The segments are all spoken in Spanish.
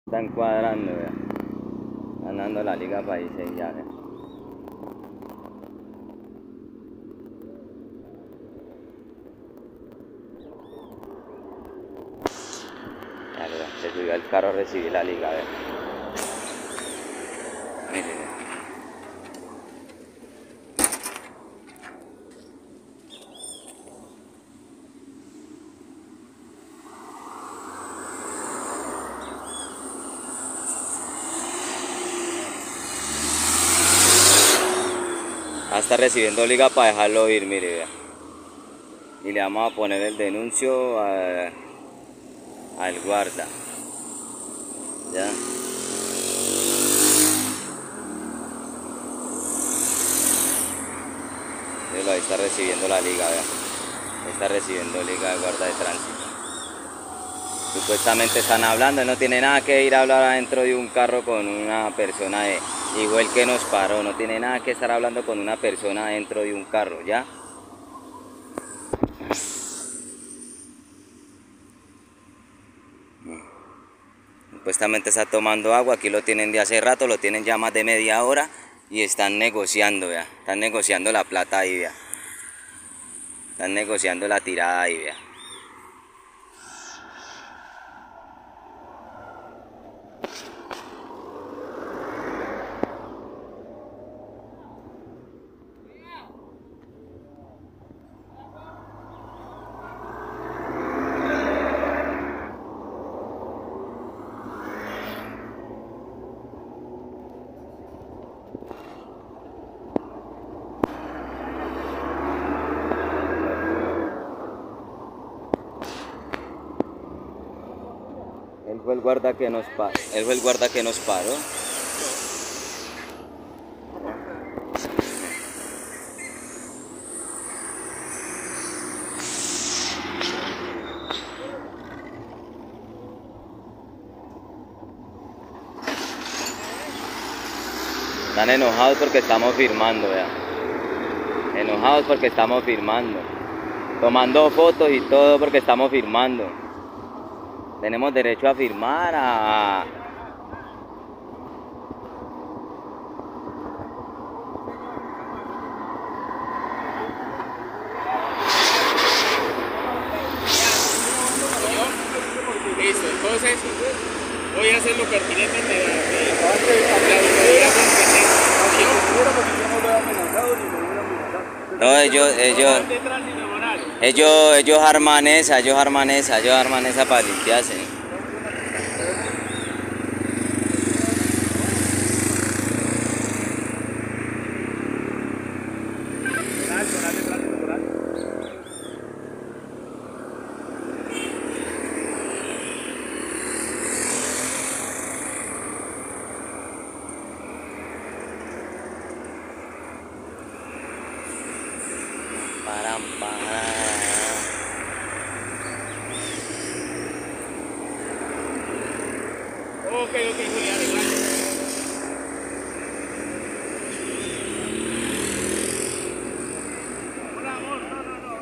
Están cuadrando, vea. Están dando la Liga Países ya, vea. Dale, vea. Se subió al carro a recibir la liga, vea. Mire, vea. Ah, está recibiendo liga para dejarlo ir, mire, vea. Y le vamos a poner el denuncio al guarda. Ya. Ahí está recibiendo la liga, vea. Está recibiendo liga de guarda de tránsito. Supuestamente están hablando, él no tiene nada que ir a hablar adentro de un carro con una persona igual que nos paró, no tiene nada que estar hablando con una persona dentro de un carro, ¿ya? Supuestamente está tomando agua, aquí lo tienen de hace rato, lo tienen ya más de media hora y están negociando, vea. Están negociando la plata ahí, vea. Están negociando la tirada ahí, vea. Él fue el guarda que nos paró. Él fue el guarda que nos paró. Están enojados porque estamos firmando, vea. Enojados porque estamos firmando. Tomando fotos y todo porque estamos firmando. Tenemos derecho a firmar, Listo, entonces voy a hacer lo pertinente de la auditoría competente. no, ellos arman esa para limpiarse. Param, param. Ok, Julián, gracias. Hola, amor, no.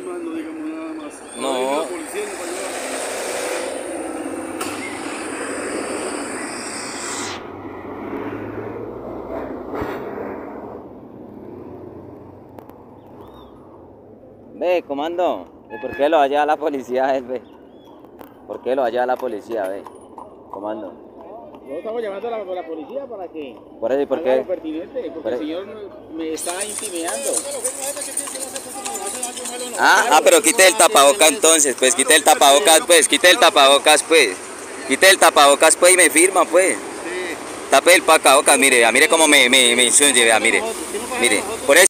más, no digamos nada más. No. Ahora viene la policía y nos va a llevar. Ve, comando, ¿y por qué lo halla la policía él, ve? ¿Por qué lo halla la policía, ve? Comando. Nosotros estamos llamando a la policía para que Por eso, ¿y por haga lo qué? pertinente, porque Por el eso. señor me está intimidando. Pero quite el tapabocas entonces, pues, quite el tapabocas, pues, quite el tapabocas, pues. Quite el tapabocas, pues, y me firma, pues. Tape el tapabocas, mire, mire cómo me instruye, vea, mire. Mire, por eso.